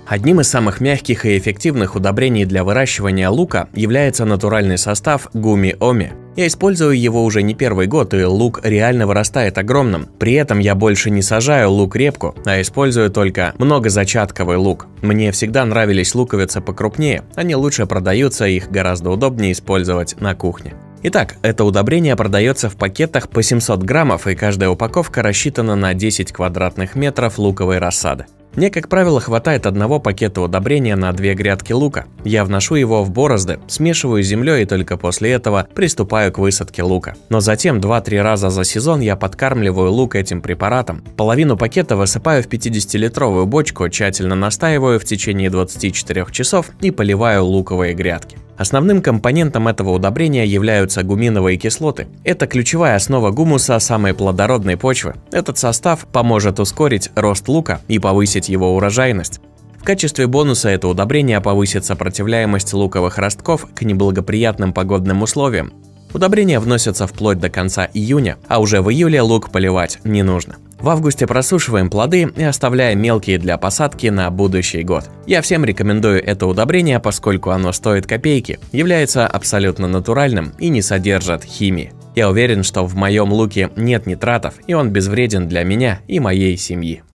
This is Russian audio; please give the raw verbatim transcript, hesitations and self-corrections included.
Одним из самых мягких и эффективных удобрений для выращивания лука является натуральный состав Гуми Оми. Я использую его уже не первый год, и лук реально вырастает огромным. При этом я больше не сажаю лук-репку, а использую только многозачатковый лук. Мне всегда нравились луковицы покрупнее, они лучше продаются, их гораздо удобнее использовать на кухне. Итак, это удобрение продается в пакетах по семьсот граммов, и каждая упаковка рассчитана на десять квадратных метров луковой рассады. Мне, как правило, хватает одного пакета удобрения на две грядки лука. Я вношу его в борозды, смешиваю с землей и только после этого приступаю к высадке лука. Но затем два-три раза за сезон я подкармливаю лук этим препаратом. Половину пакета высыпаю в пятидесятилитровую бочку, тщательно настаиваю в течение двадцати четырёх часов и поливаю луковые грядки. Основным компонентом этого удобрения являются гуминовые кислоты. Это ключевая основа гумуса самой плодородной почвы. Этот состав поможет ускорить рост лука и повысить его урожайность. В качестве бонуса это удобрение повысит сопротивляемость луковых ростков к неблагоприятным погодным условиям. Удобрения вносятся вплоть до конца июня, а уже в июле лук поливать не нужно. В августе просушиваем плоды и оставляем мелкие для посадки на будущий год. Я всем рекомендую это удобрение, поскольку оно стоит копейки, является абсолютно натуральным и не содержит химии. Я уверен, что в моем луке нет нитратов, и он безвреден для меня и моей семьи.